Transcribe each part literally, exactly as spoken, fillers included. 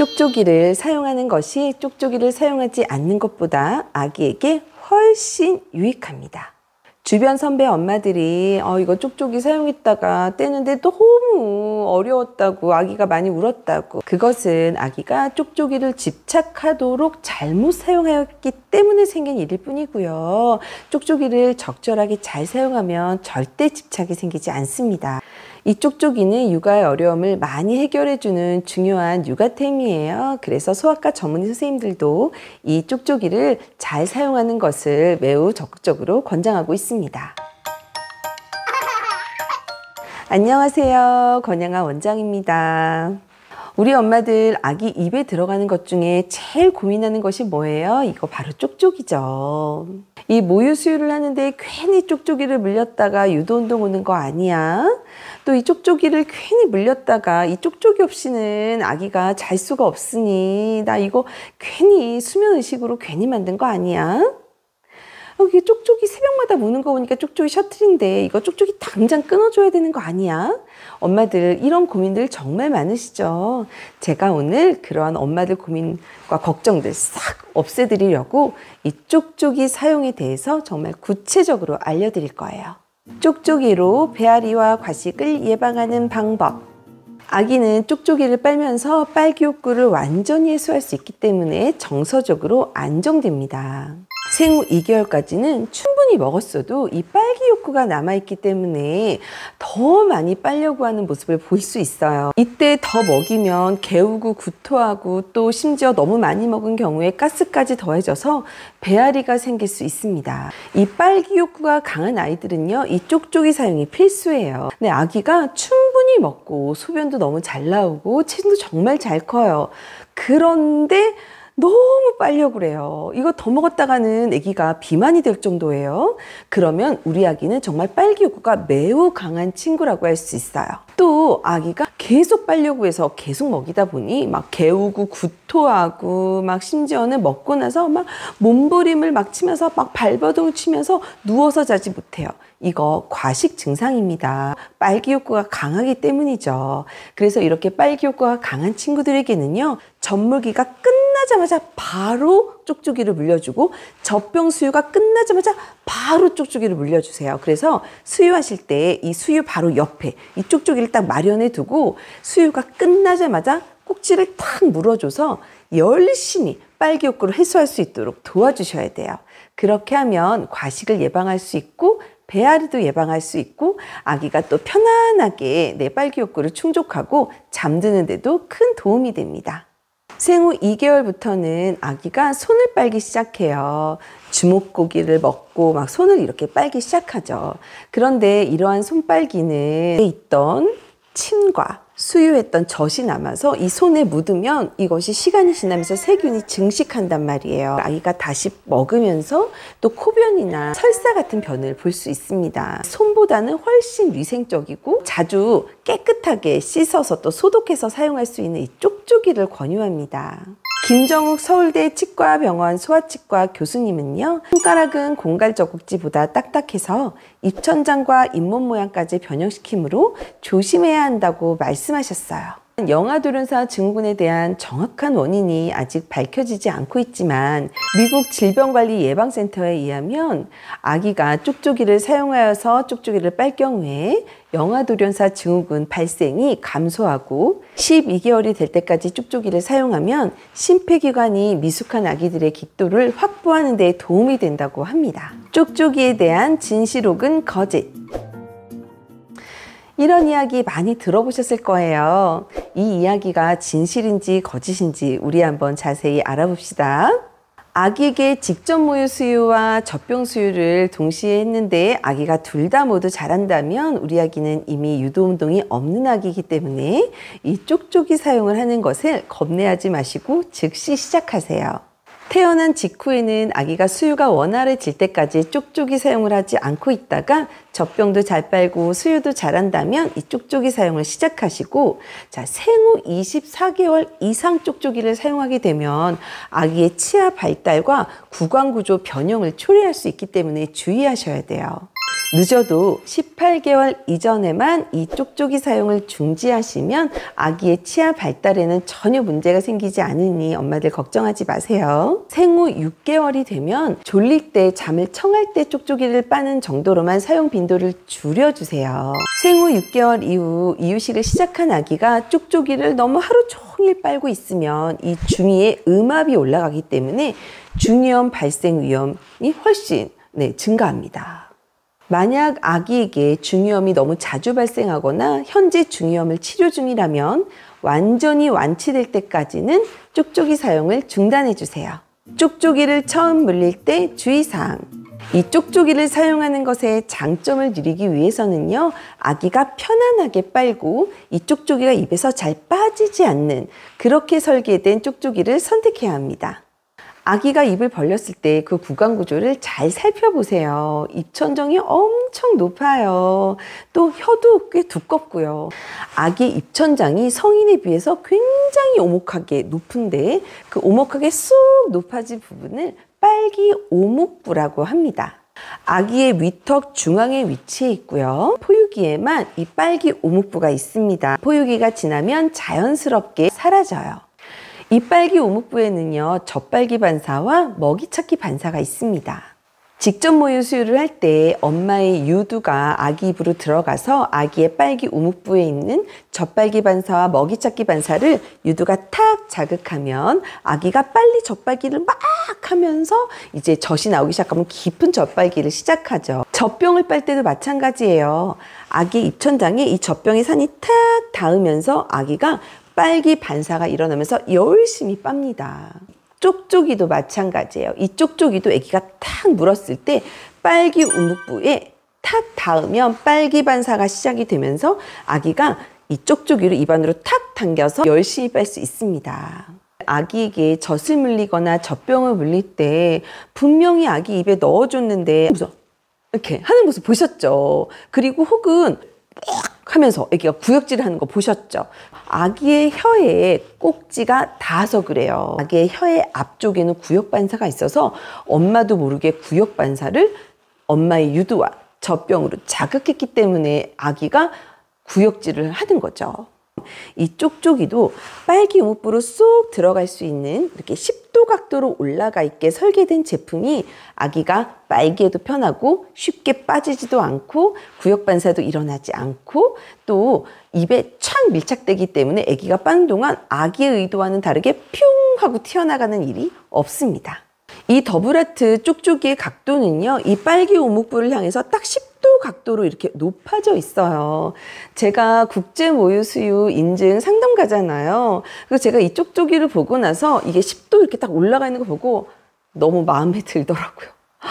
쪽쪽이를 사용하는 것이 쪽쪽이를 사용하지 않는 것보다 아기에게 훨씬 유익합니다. 주변 선배 엄마들이 어, 이거 쪽쪽이 사용했다가 떼는데 너무 어려웠다고, 아기가 많이 울었다고, 그것은 아기가 쪽쪽이를 집착하도록 잘못 사용하였기 때문에 생긴 일일 뿐이고요. 쪽쪽이를 적절하게 잘 사용하면 절대 집착이 생기지 않습니다. 이 쪽쪽이는 육아의 어려움을 많이 해결해주는 중요한 육아템이에요. 그래서 소아과 전문의 선생님들도 이 쪽쪽이를 잘 사용하는 것을 매우 적극적으로 권장하고 있습니다. 안녕하세요. 권양아 원장입니다. 우리 엄마들 아기 입에 들어가는 것 중에 제일 고민하는 것이 뭐예요? 이거 바로 쪽쪽이죠. 이 모유 수유를 하는데 괜히 쪽쪽이를 물렸다가 유도운동 오는 거 아니야? 또 이 쪽쪽이를 괜히 물렸다가 이 쪽쪽이 없이는 아기가 잘 수가 없으니 나 이거 괜히 수면의식으로 괜히 만든 거 아니야? 여기 쪽쪽이 새벽마다 무는 거 보니까 쪽쪽이 셔틀인데 이거 쪽쪽이 당장 끊어줘야 되는 거 아니야? 엄마들 이런 고민들 정말 많으시죠? 제가 오늘 그러한 엄마들 고민과 걱정들 싹 없애드리려고 이 쪽쪽이 사용에 대해서 정말 구체적으로 알려드릴 거예요. 쪽쪽이로 배앓이와 과식을 예방하는 방법. 아기는 쪽쪽이를 빨면서 빨기욕구를 완전히 해소할 수 있기 때문에 정서적으로 안정됩니다. 생후 이 개월까지는 충분히 먹었어도 이 빨기 욕구가 남아있기 때문에 더 많이 빨려고 하는 모습을 볼 수 있어요. 이때 더 먹이면 개우고 구토하고 또 심지어 너무 많이 먹은 경우에 가스까지 더해져서 배앓이가 생길 수 있습니다. 이 빨기 욕구가 강한 아이들은요, 이 쪽쪽이 사용이 필수예요. 근데 아기가 충분히 먹고 소변도 너무 잘 나오고 체중도 정말 잘 커요. 그런데 너무 빨려고 그래요. 이거 더 먹었다가는 아기가 비만이 될 정도예요. 그러면 우리 아기는 정말 빨기 욕구가 매우 강한 친구라고 할 수 있어요. 또 아기가 계속 빨려고 해서 계속 먹이다 보니 막 개우고 구토하고 막 심지어는 먹고 나서 막 몸부림을 막 치면서 막 발버둥을 치면서 누워서 자지 못해요. 이거 과식 증상입니다. 빨기 욕구가 강하기 때문이죠. 그래서 이렇게 빨기 욕구가 강한 친구들에게는요, 젖물기가 끝나자마자 바로 쪽쪽이를 물려주고 젖병 수유가 끝나자마자 바로 쪽쪽이를 물려주세요. 그래서 수유하실 때 이 수유 바로 옆에 이 쪽쪽이를 딱 마련해 두고 수유가 끝나자마자 꼭지를 탁 물어줘서 열심히 빨기 욕구를 해소할 수 있도록 도와주셔야 돼요. 그렇게 하면 과식을 예방할 수 있고 배앓이도 예방할 수 있고 아기가 또 편안하게 내 빨기 욕구를 충족하고 잠드는 데도 큰 도움이 됩니다. 생후 이 개월부터는 아기가 손을 빨기 시작해요. 주먹고기를 먹고 막 손을 이렇게 빨기 시작하죠. 그런데 이러한 손빨기는 있던 침과 수유했던 젖이 남아서 이 손에 묻으면 이것이 시간이 지나면서 세균이 증식한단 말이에요. 아기가 다시 먹으면서 또 코변이나 설사 같은 변을 볼 수 있습니다. 손보다는 훨씬 위생적이고 자주 깨끗하게 씻어서 또 소독해서 사용할 수 있는 이 쪽쪽이를 권유합니다. 김정욱 서울대 치과병원 소아치과 교수님은요, 손가락은 공갈 젖꼭지보다 딱딱해서 입천장과 잇몸 모양까지 변형시키므로 조심해야 한다고 말씀하셨어요. 영아돌연사 증후군에 대한 정확한 원인이 아직 밝혀지지 않고 있지만 미국 질병관리예방센터에 의하면 아기가 쪽쪽이를 사용하여서 쪽쪽이를 빨 경우에 영아돌연사 증후군 발생이 감소하고 십이 개월이 될 때까지 쪽쪽이를 사용하면 심폐기관이 미숙한 아기들의 깃도를 확보하는 데 도움이 된다고 합니다. 쪽쪽이에 대한 진실 혹은 거짓. 이런 이야기 많이 들어보셨을 거예요. 이 이야기가 진실인지 거짓인지 우리 한번 자세히 알아봅시다. 아기에게 직접 모유 수유와 젖병 수유를 동시에 했는데 아기가 둘 다 모두 잘한다면 우리 아기는 이미 유도 운동이 없는 아기이기 때문에 이 쪽쪽이 사용을 하는 것을 겁내하지 마시고 즉시 시작하세요. 태어난 직후에는 아기가 수유가 원활해질 때까지 쪽쪽이 사용을 하지 않고 있다가 젖병도 잘 빨고 수유도 잘한다면 이 쪽쪽이 사용을 시작하시고, 자, 생후 이십사 개월 이상 쪽쪽이를 사용하게 되면 아기의 치아 발달과 구강 구조 변형을 초래할 수 있기 때문에 주의하셔야 돼요. 늦어도 십팔 개월 이전에만 이 쪽쪽이 사용을 중지하시면 아기의 치아 발달에는 전혀 문제가 생기지 않으니 엄마들 걱정하지 마세요. 생후 육 개월이 되면 졸릴 때, 잠을 청할 때 쪽쪽이를 빠는 정도로만 사용 빈도를 줄여주세요. 생후 육 개월 이후 이유식을 시작한 아기가 쪽쪽이를 너무 하루 종일 빨고 있으면 이 중이에 음압이 올라가기 때문에 중이염 발생 위험이 훨씬 네, 증가합니다. 만약 아기에게 중이염이 너무 자주 발생하거나 현재 중이염을 치료 중이라면 완전히 완치될 때까지는 쪽쪽이 사용을 중단해 주세요. 쪽쪽이를 처음 물릴 때 주의사항. 이 쪽쪽이를 사용하는 것의 장점을 누리기 위해서는요, 아기가 편안하게 빨고 이 쪽쪽이가 입에서 잘 빠지지 않는 그렇게 설계된 쪽쪽이를 선택해야 합니다. 아기가 입을 벌렸을 때 그 구강 구조를 잘 살펴보세요. 입천정이 엄청 높아요. 또 혀도 꽤 두껍고요. 아기의 입천장이 성인에 비해서 굉장히 오목하게 높은데 그 오목하게 쑥 높아진 부분을 빨기 오목부라고 합니다. 아기의 위턱 중앙에 위치해 있고요. 포유기에만 이 빨기 오목부가 있습니다. 포유기가 지나면 자연스럽게 사라져요. 이 빨기 오목부에는요, 젖빨기 반사와 먹이 찾기 반사가 있습니다. 직접 모유 수유를 할 때 엄마의 유두가 아기 입으로 들어가서 아기의 빨기 오목부에 있는 젖빨기 반사와 먹이 찾기 반사를 유두가 탁 자극하면 아기가 빨리 젖빨기를 막 하면서 이제 젖이 나오기 시작하면 깊은 젖빨기를 시작하죠. 젖병을 빨 때도 마찬가지예요. 아기 입천장에 이 젖병의 산이 탁 닿으면서 아기가 빨기 반사가 일어나면서 열심히 빱니다. 쪽쪽이도 마찬가지예요. 이 쪽쪽이도 아기가 탁 물었을 때 빨기 우묵부에 탁 닿으면 빨기 반사가 시작이 되면서 아기가 이 쪽쪽이를 입안으로 탁 당겨서 열심히 빨 수 있습니다. 아기에게 젖을 물리거나 젖병을 물릴 때 분명히 아기 입에 넣어줬는데 이렇게 하는 모습 보셨죠? 그리고 혹은 하면서 아기가 구역질을 하는 거 보셨죠? 아기의 혀에 꼭지가 닿아서 그래요. 아기의 혀의 앞쪽에는 구역 반사가 있어서 엄마도 모르게 구역 반사를 엄마의 유두와 젖병으로 자극했기 때문에 아기가 구역질을 하는 거죠. 이 쪽쪽이도 빨기 오목부로 쏙 들어갈 수 있는 이렇게 십 도 각도로 올라가 있게 설계된 제품이 아기가 빨기에도 편하고 쉽게 빠지지도 않고 구역 반사도 일어나지 않고 또 입에 촥 밀착되기 때문에 아기가 빠는 동안 아기의 의도와는 다르게 뿅 하고 튀어나가는 일이 없습니다. 이 더블하트 쪽쪽이의 각도는요, 이 빨기 오목부를 향해서 딱 십 도 각도로 이렇게 높아져 있어요. 제가 국제 모유 수유 인증 상담가잖아요. 그래서 제가 이 쪽쪽이를 보고 나서 이게 십 도 이렇게 딱 올라가 있는 거 보고 너무 마음에 들더라고요.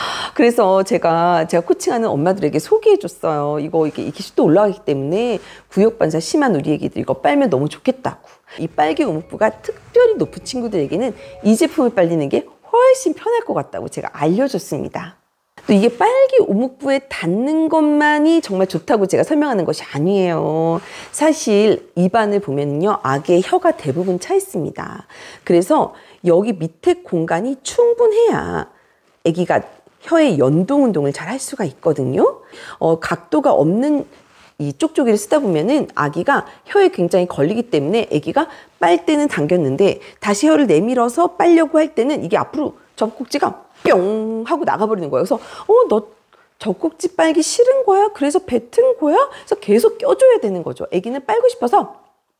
그래서 제가 제가 코칭하는 엄마들에게 소개해 줬어요. 이거 이렇게, 이렇게 십 도 올라가기 때문에 구역 반사 심한 우리 애기들 이거 빨면 너무 좋겠다고. 이 빨기 오목부가 특별히 높은 친구들에게는 이 제품을 빨리는 게 훨씬 편할 것 같다고 제가 알려줬습니다. 또 이게 빨기 오목부에 닿는 것만이 정말 좋다고 제가 설명하는 것이 아니에요. 사실 입안을 보면요, 아기의 혀가 대부분 차 있습니다. 그래서 여기 밑에 공간이 충분해야 아기가 혀의 연동 운동을 잘 할 수가 있거든요. 어, 각도가 없는 이 쪽쪽이를 쓰다 보면은 아기가 혀에 굉장히 걸리기 때문에 아기가 빨 때는 당겼는데 다시 혀를 내밀어서 빨려고 할 때는 이게 앞으로 젖꼭지가 뿅 하고 나가버리는 거예요. 그래서 어, 너 젖꼭지 빨기 싫은 거야? 그래서 뱉은 거야? 그래서 계속 껴줘야 되는 거죠. 아기는 빨고 싶어서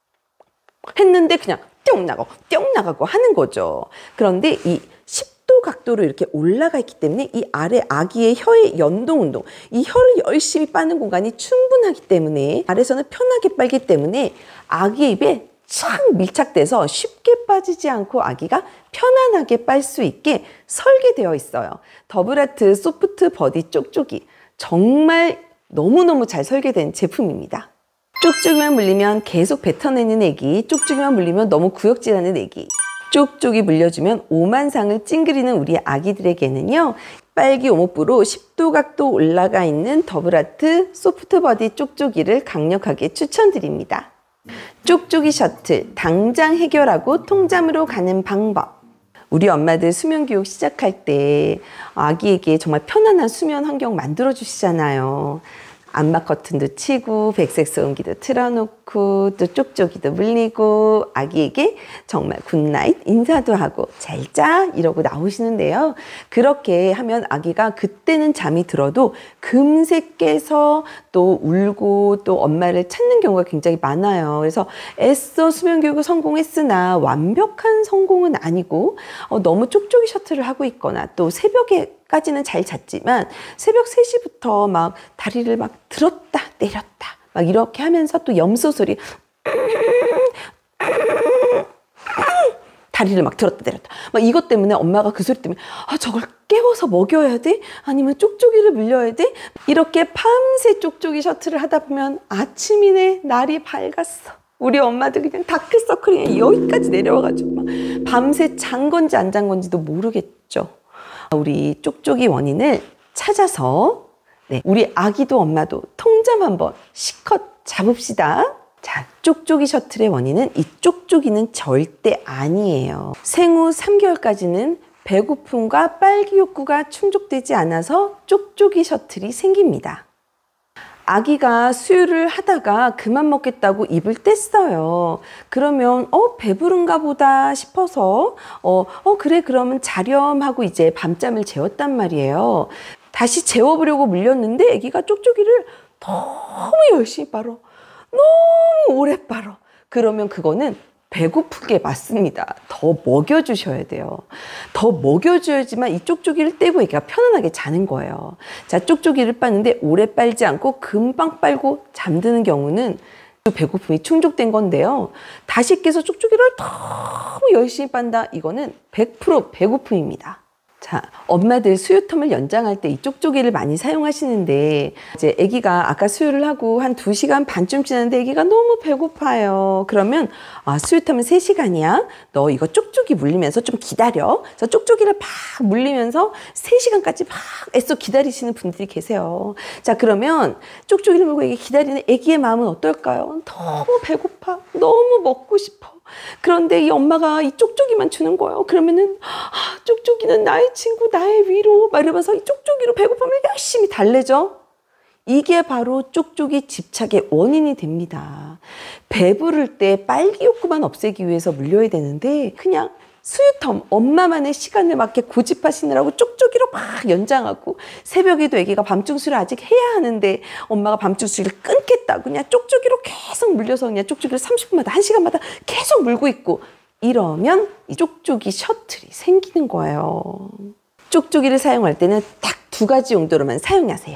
했는데 그냥 뿅 나가고 뿅 나가고 하는 거죠. 그런데 이 십 도 각도로 이렇게 올라가 있기 때문에 이 아래 아기의 혀의 연동 운동, 이 혀를 열심히 빠는 공간이 충분하기 때문에 아래서는 편하게 빨기 때문에 아기의 입에 착 밀착돼서 쉽게 빠지지 않고 아기가 편안하게 빨 수 있게 설계되어 있어요. 더블하트 소프트 버디 쪽쪽이 정말 너무너무 잘 설계된 제품입니다. 쪽쪽이만 물리면 계속 뱉어내는 애기, 쪽쪽이만 물리면 너무 구역질하는 애기, 쪽쪽이 물려주면 오만상을 찡그리는 우리 아기들에게는요, 빨기 오목부로 십 도 각도 올라가 있는 더블하트 소프트 버디 쪽쪽이를 강력하게 추천드립니다. 쪽쪽이 셔틀, 당장 해결하고 통잠으로 가는 방법. 우리 엄마들 수면 교육 시작할 때 아기에게 정말 편안한 수면 환경 만들어 주시잖아요. 암막 커튼도 치고 백색 소음기도 틀어놓고 또 쪽쪽이도 물리고 아기에게 정말 굿나잇 인사도 하고 잘 자 이러고 나오시는데요. 그렇게 하면 아기가 그때는 잠이 들어도 금세 깨서 또 울고 또 엄마를 찾는 경우가 굉장히 많아요. 그래서 애써 수면 교육을 성공했으나 완벽한 성공은 아니고 어, 너무 쪽쪽이 셔틀을 하고 있거나 또 새벽에 까지는 잘 잤지만 새벽 세 시부터 막 다리를 막 들었다 내렸다 막 이렇게 하면서 또 염소 소리 다리를 막 들었다 내렸다 막 이것 때문에 엄마가 그 소리 때문에 아 저걸 깨워서 먹여야 돼? 아니면 쪽쪽이를 물려야 돼? 이렇게 밤새 쪽쪽이 셔틀을 하다 보면 아침이네 날이 밝았어. 우리 엄마들 그냥 다크서클이 그냥 여기까지 내려와가지고 막 밤새 잔 건지 안 잔 건지도 모르겠죠. 우리 쪽쪽이 원인을 찾아서 네, 우리 아기도 엄마도 통잠 한번 실컷 잡읍시다. 자, 쪽쪽이 셔틀의 원인은 이 쪽쪽이는 절대 아니에요. 생후 삼 개월까지는 배고픔과 빨기 욕구가 충족되지 않아서 쪽쪽이 셔틀이 생깁니다. 아기가 수유를 하다가 그만 먹겠다고 입을 뗐어요. 그러면 어 배부른가 보다 싶어서 어, 어 그래 그러면 자렴 하고 이제 밤잠을 재웠단 말이에요. 다시 재워보려고 물렸는데 아기가 쪽쪽이를 너무 열심히 빨어. 너무 오래 빨어. 그러면 그거는 배고픈 게 맞습니다. 더 먹여주셔야 돼요. 더 먹여줘야지만 이 쪽쪽이를 떼고 애기가 편안하게 자는 거예요. 자, 쪽쪽이를 빠는데 오래 빨지 않고 금방 빨고 잠드는 경우는 배고픔이 충족된 건데요. 다시 깨서 쪽쪽이를 너무 열심히 빤다. 이거는 백 퍼센트 배고픔입니다. 자, 엄마들 수유텀을 연장할 때 이 쪽쪽이를 많이 사용하시는데 이제 아기가 아까 수유를 하고 한 두 시간 반쯤 지났는데 아기가 너무 배고파요. 그러면 아, 수유텀은 세 시간이야. 너 이거 쪽쪽이 물리면서 좀 기다려. 그래서 쪽쪽이를 팍 물리면서 세 시간까지 막 애써 기다리시는 분들이 계세요. 자, 그러면 쪽쪽이를 물고 애기 기다리는 아기의 마음은 어떨까요? 너무 배고파. 너무 먹고 싶어. 그런데 이 엄마가 이 쪽쪽이만 주는 거예요. 그러면은 아, 쪽쪽이는 나의 친구, 나의 위로 막 이러면서 이 쪽쪽이로 배고픔을 열심히 달래죠. 이게 바로 쪽쪽이 집착의 원인이 됩니다. 배부를 때 빨기 욕구만 없애기 위해서 물려야 되는데 그냥 수유텀 엄마만의 시간을 맞게 고집하시느라고 쪽쪽이로 막 연장하고 새벽에도 아기가 밤중 수유를 아직 해야 하는데 엄마가 밤중 수유를 끊겠다고 그냥 쪽쪽이로 계속 물려서 그냥 쪽쪽이를 삼십 분마다 한 시간마다 계속 물고 있고 이러면 이 쪽쪽이 셔틀이 생기는 거예요. 쪽쪽이를 사용할 때는 딱 두 가지 용도로만 사용하세요.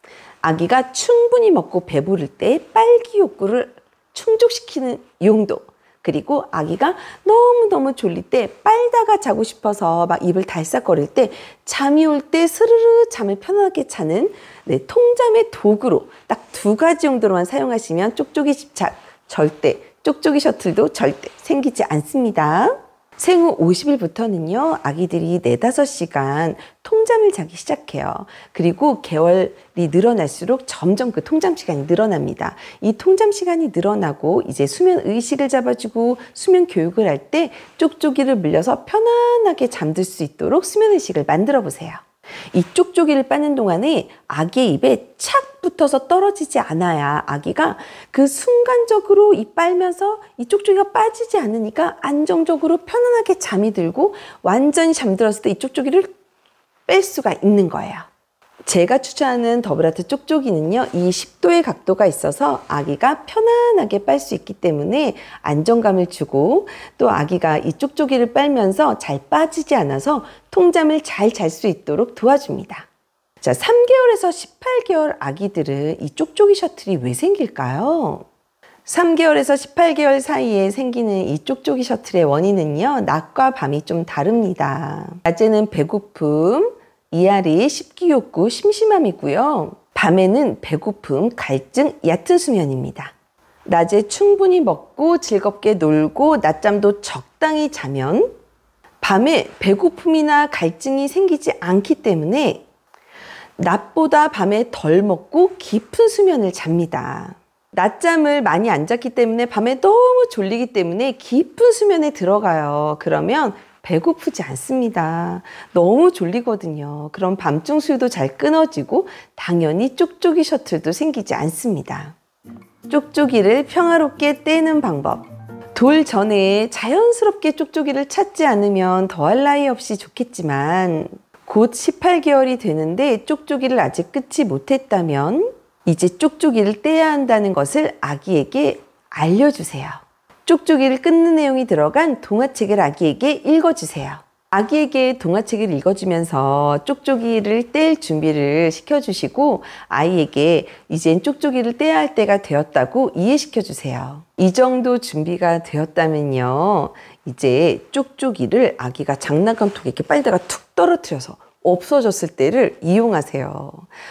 아기가 충분히 먹고 배부를 때 빨기 욕구를 충족시키는 용도. 그리고 아기가 너무너무 졸릴 때 빨다가 자고 싶어서 막 입을 달싹거릴 때 잠이 올 때 스르르 잠을 편하게 자는 네, 통잠의 도구로 딱 두 가지 정도로만 사용하시면 쪽쪽이 집착 절대, 쪽쪽이 셔틀도 절대 생기지 않습니다. 생후 오십 일부터는요, 아기들이 네다섯 시간 통잠을 자기 시작해요. 그리고 개월이 늘어날수록 점점 그 통잠 시간이 늘어납니다. 이 통잠 시간이 늘어나고 이제 수면 의식을 잡아주고 수면 교육을 할 때 쪽쪽이를 물려서 편안하게 잠들 수 있도록 수면 의식을 만들어 보세요. 이 쪽쪽이를 빠는 동안에 아기의 입에 착 붙어서 떨어지지 않아야 아기가 그 순간적으로 입 빨면서 이 쪽쪽이가 빠지지 않으니까 안정적으로 편안하게 잠이 들고 완전히 잠들었을 때 이 쪽쪽이를 뺄 수가 있는 거예요. 제가 추천하는 더블아트 쪽쪽이는요, 이 십 도의 각도가 있어서 아기가 편안하게 빨 수 있기 때문에 안정감을 주고 또 아기가 이 쪽쪽이를 빨면서 잘 빠지지 않아서 통잠을 잘 잘 수 있도록 도와줍니다. 자, 삼 개월에서 십팔 개월 아기들은 이 쪽쪽이 셔틀이 왜 생길까요? 삼 개월에서 십팔 개월 사이에 생기는 이 쪽쪽이 셔틀의 원인은요, 낮과 밤이 좀 다릅니다. 낮에는 배고픔, 이앓이, 식기욕구, 심심함이고요. 밤에는 배고픔, 갈증, 얕은 수면입니다. 낮에 충분히 먹고 즐겁게 놀고 낮잠도 적당히 자면 밤에 배고픔이나 갈증이 생기지 않기 때문에 낮보다 밤에 덜 먹고 깊은 수면을 잡니다. 낮잠을 많이 안 잤기 때문에 밤에 너무 졸리기 때문에 깊은 수면에 들어가요. 그러면 배고프지 않습니다. 너무 졸리거든요. 그럼 밤중 수유도 잘 끊어지고 당연히 쪽쪽이 셔틀도 생기지 않습니다. 쪽쪽이를 평화롭게 떼는 방법. 돌 전에 자연스럽게 쪽쪽이를 찾지 않으면 더할 나위 없이 좋겠지만 곧 십팔 개월이 되는데 쪽쪽이를 아직 끊지 못했다면 이제 쪽쪽이를 떼야 한다는 것을 아기에게 알려주세요. 쪽쪽이를 끊는 내용이 들어간 동화책을 아기에게 읽어주세요. 아기에게 동화책을 읽어주면서 쪽쪽이를 뗄 준비를 시켜주시고 아이에게 이젠 쪽쪽이를 떼야 할 때가 되었다고 이해시켜주세요. 이 정도 준비가 되었다면요. 이제 쪽쪽이를 아기가 장난감통에 이렇게 빨다가 툭 떨어뜨려서 없어졌을 때를 이용하세요.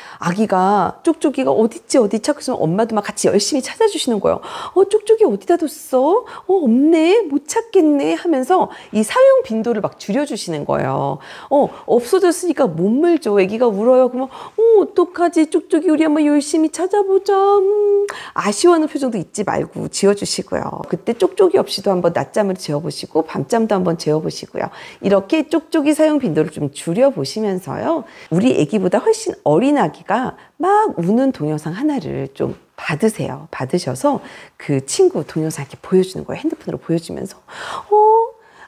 아기가 쪽쪽이가 어딨지 어디 찾고 있으면 엄마도 막 같이 열심히 찾아주시는 거예요. 어 쪽쪽이 어디다 뒀어? 어 없네 못 찾겠네 하면서 이 사용 빈도를 막 줄여주시는 거예요. 어 없어졌으니까 몸을 줘. 아기가 울어요. 그러면 어 어떡하지 쪽쪽이 우리 한번 열심히 찾아보자. 음, 아쉬워하는 표정도 잊지 말고 지어주시고요. 그때 쪽쪽이 없이도 한번 낮잠을 재워보시고 밤잠도 한번 재워보시고요. 이렇게 쪽쪽이 사용 빈도를 좀 줄여보시면서요. 우리 아기보다 훨씬 어린 아기가 막 우는 동영상 하나를 좀 받으세요. 받으셔서 그 친구 동영상 이렇게 보여주는 거예요. 핸드폰으로 보여주면서 어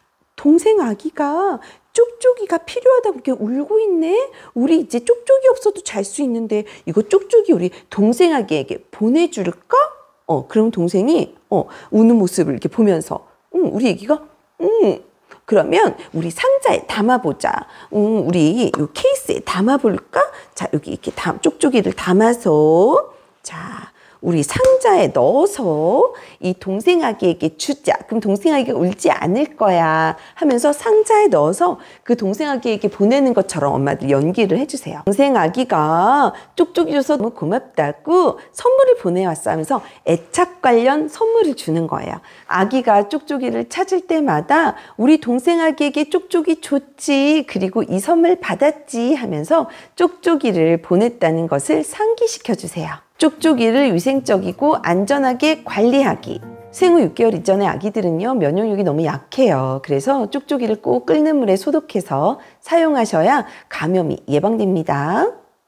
동생 아기가 쪽쪽이가 필요하다고 이렇게 울고 있네. 우리 이제 쪽쪽이 없어도 잘 수 있는데 이거 쪽쪽이 우리 동생 아기에게 보내줄까? 어 그럼 동생이 어 우는 모습을 이렇게 보면서 응 우리 아기가 응 그러면 우리 상자에 담아보자. 음, 우리 이 케이스에 담아볼까? 자, 여기 이렇게 담, 쪽쪽이를 담아서, 자, 우리 상자에 넣어서 이 동생 아기에게 주자. 그럼 동생 아기가 울지 않을 거야 하면서 상자에 넣어서 그 동생 아기에게 보내는 것처럼 엄마들이 연기를 해주세요. 동생 아기가 쪽쪽이 줘서 너무 고맙다고 선물을 보내왔어 하면서 애착 관련 선물을 주는 거예요. 아기가 쪽쪽이를 찾을 때마다 우리 동생 아기에게 쪽쪽이 줬지 그리고 이 선물 받았지 하면서 쪽쪽이를 보냈다는 것을 상기시켜 주세요. 쪽쪽이를 위생적이고 안전하게 관리하기. 생후 육 개월 이전의 아기들은요 면역력이 너무 약해요. 그래서 쪽쪽이를 꼭 끓는 물에 소독해서 사용하셔야 감염이 예방됩니다.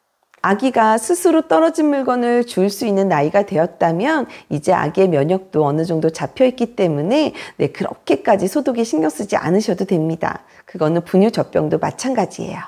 아기가 스스로 떨어진 물건을 줄 수 있는 나이가 되었다면 이제 아기의 면역도 어느 정도 잡혀있기 때문에 네, 그렇게까지 소독에 신경 쓰지 않으셔도 됩니다. 그거는 분유젖병도 마찬가지예요.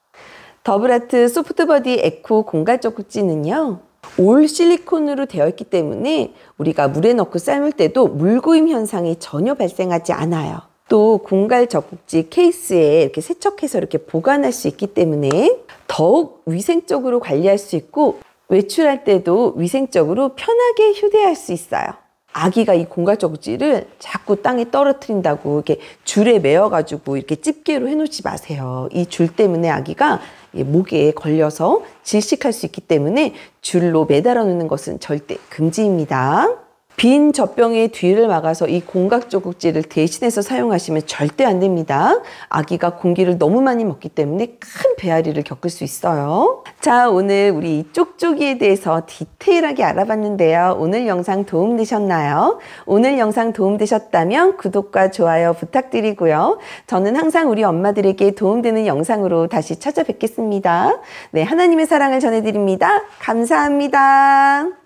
더블아트 소프트버디 에코 공갈젖꼭지는요 올 실리콘으로 되어 있기 때문에 우리가 물에 넣고 삶을 때도 물고임 현상이 전혀 발생하지 않아요. 또 공갈 젖꼭지 케이스에 이렇게 세척해서 이렇게 보관할 수 있기 때문에 더욱 위생적으로 관리할 수 있고 외출할 때도 위생적으로 편하게 휴대할 수 있어요. 아기가 이 공갈 젖꼭지를 자꾸 땅에 떨어뜨린다고 이렇게 줄에 매어가지고 이렇게 집게로 해놓지 마세요. 이 줄 때문에 아기가 목에 걸려서 질식할 수 있기 때문에 줄로 매달아 놓는 것은 절대 금지입니다. 빈 젖병의 뒤를 막아서 이 공각 젖꼭지를 대신해서 사용하시면 절대 안 됩니다. 아기가 공기를 너무 많이 먹기 때문에 큰 배앓이를 겪을 수 있어요. 자, 오늘 우리 쪽쪽이에 대해서 디테일하게 알아봤는데요. 오늘 영상 도움되셨나요? 오늘 영상 도움되셨다면 구독과 좋아요 부탁드리고요. 저는 항상 우리 엄마들에게 도움되는 영상으로 다시 찾아뵙겠습니다. 네, 하나님의 사랑을 전해드립니다. 감사합니다.